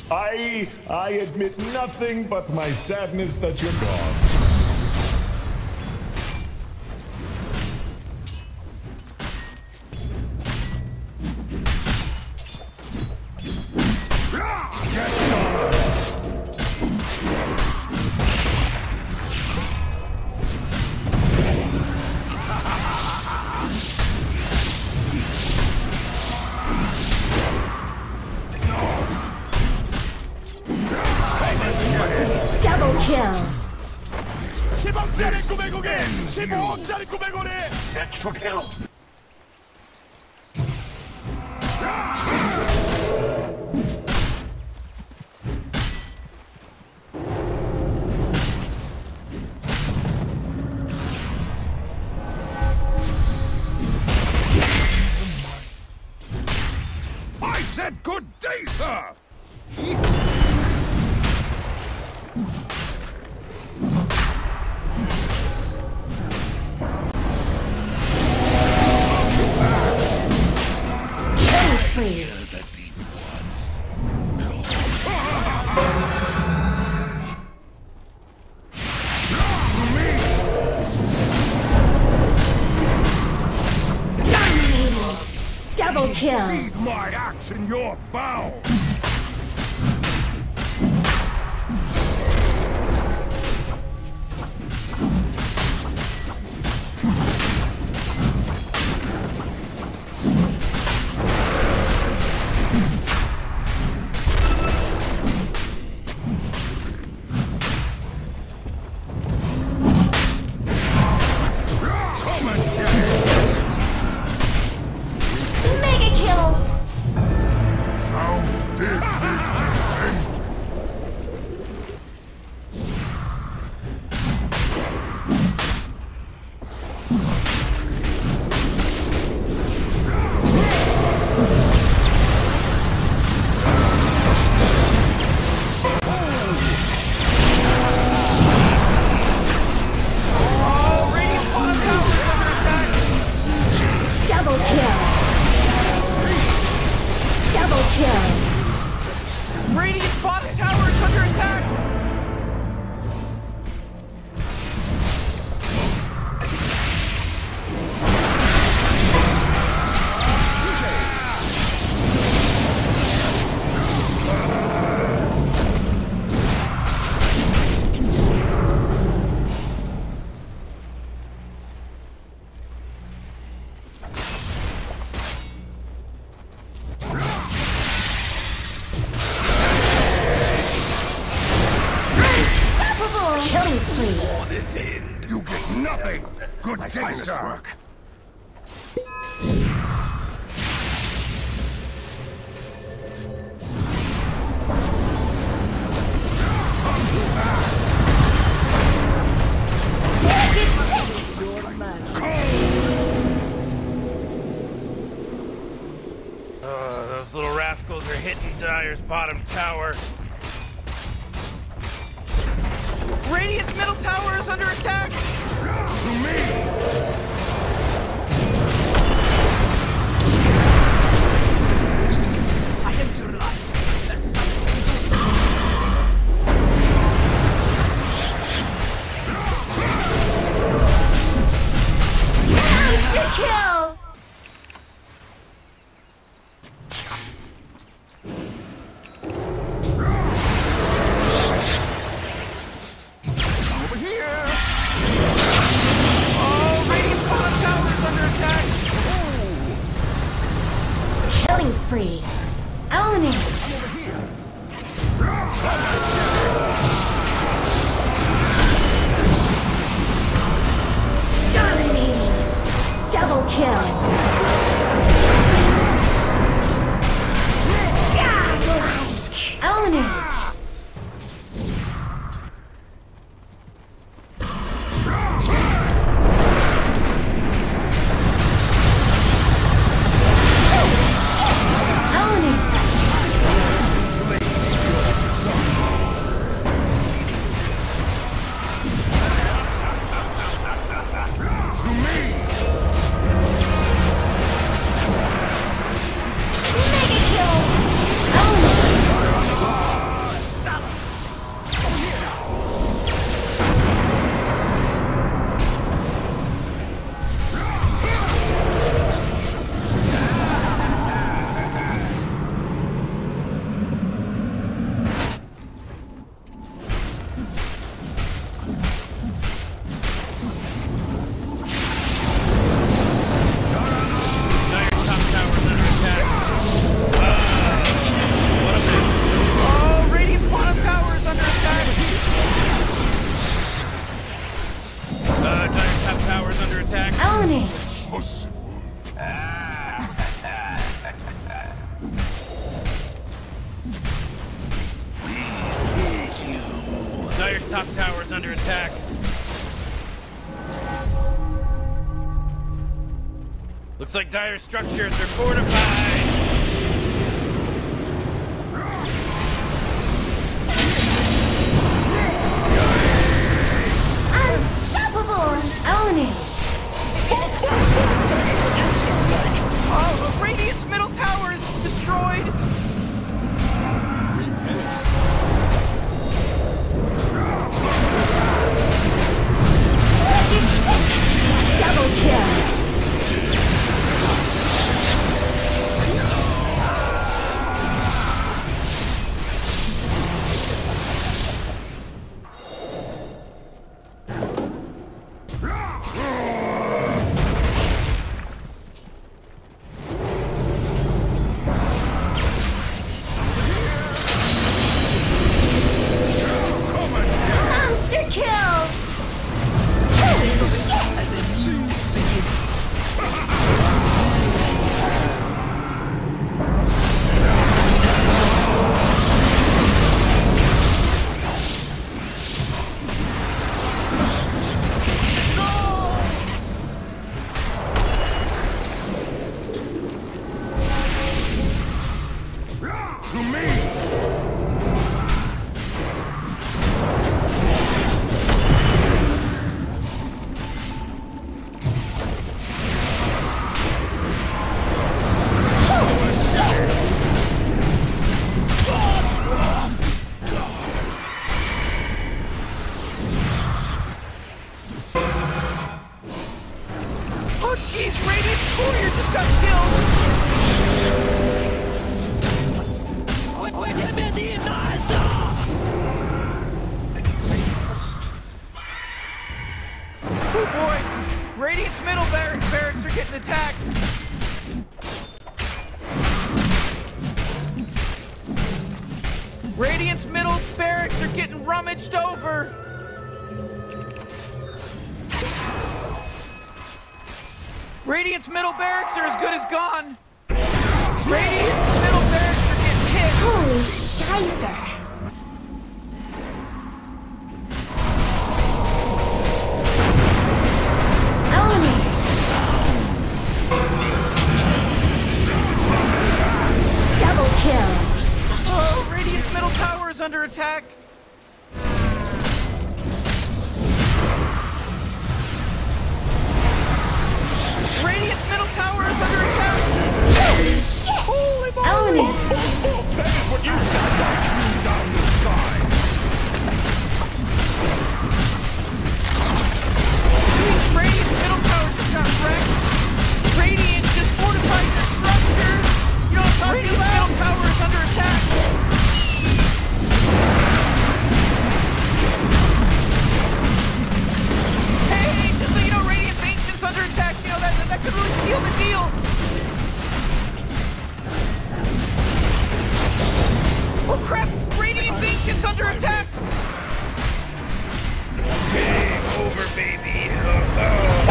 I admit nothing but my sadness that you're gone. Double kill. 10억짜리 꿈의 고개! 15억짜리 꿈의 고리! 대충해요. I said good day, sir! Killing spree. The deep ones. Dominating. Double kill. Feed my axe in your bow! Come and get it! Mega kill. How did Double kill. Double kill. Radiant's bottom tower is under attack! Killing spree. For this end, you get nothing! Good day, sir! Those little rascals are hitting Dyer's bottom tower. Radiant's middle tower is under attack! To me! I am your life. That's Monster kill. Over here! Oh, Radiant's bottom tower is under attack! Killing spree. Eliminate. Dominating. Double kill. Eliminate. Dire's top tower is under attack. Looks like Dire's structures are fortified. Own it! Oh, Radiant's middle tower is destroyed! Double kill! Radiant's middle barracks are getting attacked. Radiant's middle barracks are getting rummaged over. Radiant's middle barracks are as good as gone. Radiant's middle barracks are getting hit. Holy scheiße! Under attack. Radiant's middle tower is under attack. Holy shit! Holy moly! Own it! That is what you sound like down the sky. Radiant's middle tower just got wrecked. Radiant just fortified their structures. You know what I'm talking about? Radiant's middle tower is under attack. Hey, just so you know, Radiant's Ancient's under attack. You know, that could really seal the deal. Oh crap! Radiant's Ancient's under attack. Game over, baby. Oh.